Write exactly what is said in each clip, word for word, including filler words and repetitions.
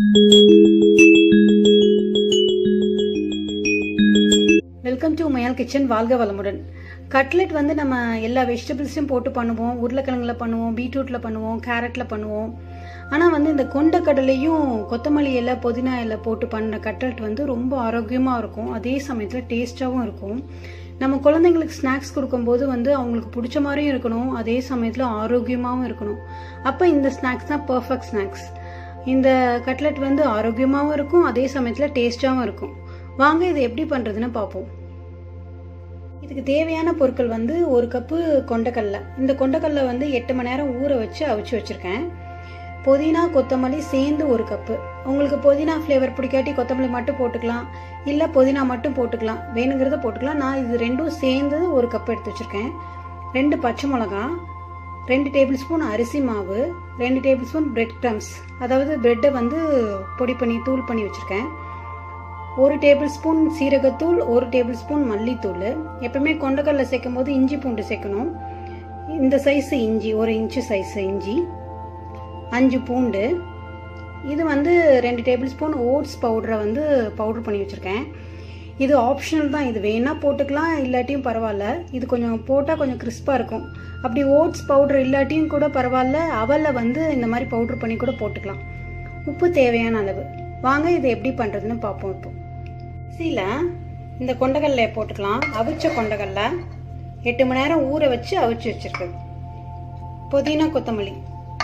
Welcome to மயால் kitchen. வாழ்க வளமுடன். Cutlet வந்து நம்ம எல்லா வெஜிடபிள்ஸையும் போட்டு பண்ணுவோம். உருளைக்கிழங்குல பண்ணுவோம், பீட்ரூட்டில் பண்ணுவோம், கேரட்டில் பண்ணுவோம். ஆனால் வந்து இந்த கொண்டக்கடலையும் கொத்தமல்லி இலை புதினா இலை போட்டு பண்ண கட்லெட் வந்து ரொம்ப ஆரோக்கியமாக இருக்கும். அதே சமயத்தில் டேஸ்ட்டாகவும் இருக்கும். நம்ம குழந்தைங்களுக்கு ஸ்நாக்ஸ் கொடுக்கும்போது வந்து அவங்களுக்கு பிடிச்ச மாதிரியும் இருக்கணும், அதே சமயத்தில் ஆரோக்கியமாகவும் இருக்கணும். அப்போ இந்த ஸ்நாக்ஸ் தான் பர்ஃபெக்ட் ஸ்நாக்ஸ். இந்த கட்லெட் வந்து ஆரோக்கியமாகவும் இருக்கும், அதே சமயத்தில் டேஸ்ட்டாகவும் இருக்கும். வாங்க இதை எப்படி பண்ணுறதுன்னு பார்ப்போம். இதுக்கு தேவையான பொருட்கள் வந்து ஒரு கப்பு கொண்டக்கடலை. இந்த கொண்டக்கடலை வந்து எட்டு மணி நேரம் ஊற வச்சு அவிச்சு வச்சுருக்கேன். புதினா கொத்தமல்லி சேர்ந்து ஒரு கப்பு. உங்களுக்கு புதினா ஃப்ளேவர் பிடிக்காட்டி கொத்தமல்லி மட்டும் போட்டுக்கலாம், இல்லை புதினா மட்டும் போட்டுக்கலாம், வேணுங்கிறத போட்டுக்கலாம். நான் இது ரெண்டும் சேர்ந்து ஒரு கப் எடுத்து வச்சுருக்கேன். ரெண்டு பச்சை மிளகா, ரெண்டு டேபிள் ஸ்பூன் அரிசி மாவு, ரெண்டு டேபிள் ஸ்பூன் பிரெட் க்ரம்ஸ், அதாவது பிரெட்டை வந்து பொடி பண்ணி தூள் பண்ணி வச்சுருக்கேன். ஒரு டேபிள் ஸ்பூன் சீரகத்தூள், ஒரு டேபிள் ஸ்பூன் மல்லித்தூள். எப்பவுமே கொண்டக்கடலை சேர்க்கும் போது இஞ்சி பூண்டு சேர்க்கணும். இந்த சைஸு இஞ்சி, ஒரு இன்ச்சு சைஸு இஞ்சி, அஞ்சு பூண்டு. இது வந்து ரெண்டு டேபிள் ஸ்பூன் ஓட்ஸ் பவுடரை வந்து பவுடர் பண்ணி வச்சுருக்கேன். இது ஆப்ஷனல் தான், இது வேணால் போட்டுக்கலாம், இல்லாட்டியும் பரவாயில்ல. இது கொஞ்சம் போட்டால் கொஞ்சம் கிறிஸ்பாக இருக்கும். அப்படி ஓட்ஸ் பவுடர் இல்லாட்டியும் கூட பரவாயில்ல, அவலில் வந்து இந்த மாதிரி பவுடர் பண்ணி கூட போட்டுக்கலாம். உப்பு தேவையான அளவு. வாங்க இதை எப்படி பண்ணுறதுன்னு பார்ப்போம். இப்போ மிக்ஸியில் இந்த கொண்டக்கடலையை போட்டுக்கலாம். அவிச்ச கொண்டக்கடலை எட்டு மணி நேரம் ஊற வச்சு அவிச்சு வச்சுருக்கேன். புதினா கொத்தமல்லி,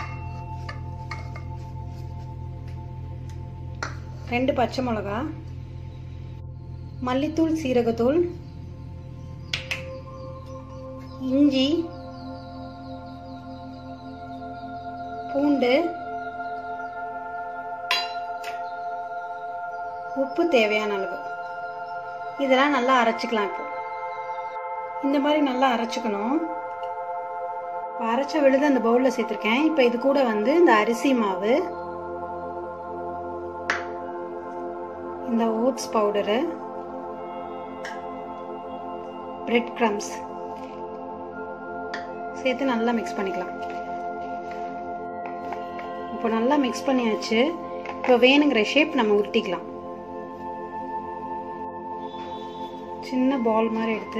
ரெண்டு பச்சை மிளகா, மல்லித்தூள் சீரகத்தூள், இஞ்சி, பூண்டு, உப்பு தேவையான அளவு. இதெல்லாம் நல்லா அரைச்சிக்கலாம். இப்போ இந்த மாதிரி நல்லா அரைச்சிக்கணும். இப்போ அரைச்ச விழுது அந்த பவுலில் சேர்த்துருக்கேன். இப்போ இது கூட வந்து இந்த அரிசி மாவு, இந்த ஓட்ஸ் பவுடரு, பிரெட் க்ரம்ஸ் சேர்த்து நல்லா மிக்ஸ் பண்ணிக்கலாம். இப்போ நல்லா மிக்ஸ் பண்ணியாச்சு. இப்போ வேணுங்கிற ஷேப் நம்ம உருட்டிக்கலாம். சின்ன பால் மாதிரி எடுத்து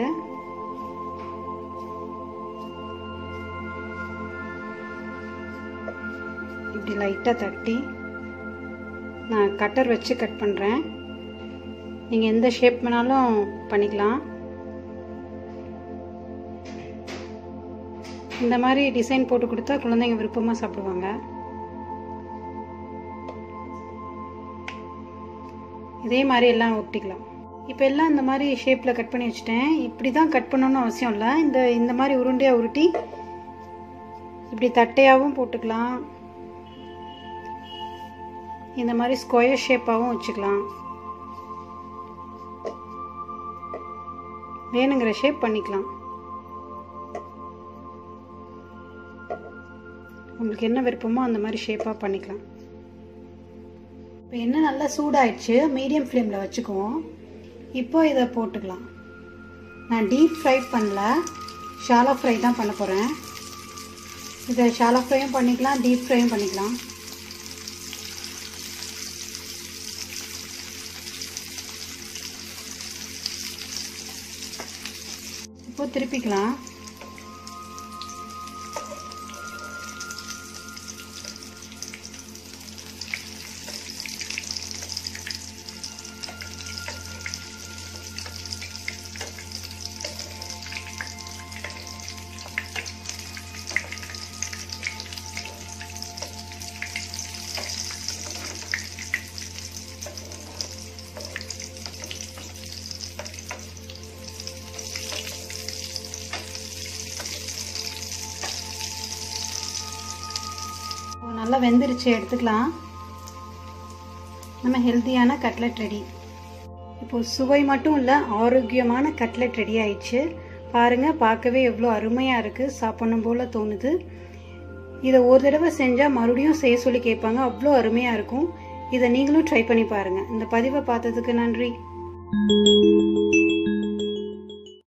இப்படி லைட்டாக தட்டி நான் கட்டர் வச்சு கட் பண்ணுறேன். நீங்கள் எந்த ஷேப் வேணாலும் பண்ணிக்கலாம். இந்த மாதிரி டிசைன் போட்டு கொடுத்தா குழந்தைங்க விருப்பமாக சாப்பிடுவாங்க. இதே மாதிரி எல்லாம் ஒட்டிக்கலாம். இப்போ எல்லாம் இந்த மாதிரி ஷேப்பில் கட் பண்ணி வச்சுட்டேன். இப்படி தான் கட் பண்ணணும்னு அவசியம் இல்லை. இந்த இந்த மாதிரி உருண்டையாக உருட்டி இப்படி தட்டையாகவும் போட்டுக்கலாம், இந்த மாதிரி ஸ்கொயர் ஷேப்பாகவும் வச்சுக்கலாம். வேணுங்கிற ஷேப் பண்ணிக்கலாம். உங்களுக்கு என்ன விருப்பமோ அந்த மாதிரி ஷேப்பாக பண்ணிக்கலாம். இப்போ எண்ணெய் நல்லா சூடாயிடுச்சு. மீடியம் ஃப்ளேமில் வச்சுக்குவோம். இப்போ இதை போட்டுக்கலாம். நான் டீப் ஃப்ரை பண்ணல, ஷாலோ ஃப்ரை தான் பண்ண போகிறேன். இதை ஷாலோ ஃப்ரையும் பண்ணிக்கலாம், டீப் ஃப்ரையும் பண்ணிக்கலாம். இப்போ திருப்பிக்கலாம். நல்லா வெந்துருச்சு, எடுத்துக்கலாம். நம்ம ஹெல்த்தியான கட்லெட் ரெடி. இப்போ சுவை மட்டும் இல்லை, ஆரோக்கியமான கட்லெட் ரெடி ஆயிடுச்சு. பாருங்கள், பார்க்கவே எவ்வளோ அருமையாக இருக்குது, சாப்பிடணும் போல் தோணுது. இதை ஒரு தடவை செஞ்சால் மறுபடியும் செய்ய சொல்லி கேட்பாங்க, அவ்வளோ அருமையாக இருக்கும். இதை நீங்களும் ட்ரை பண்ணி பாருங்கள். இந்த பதிவை பார்த்ததுக்கு நன்றி.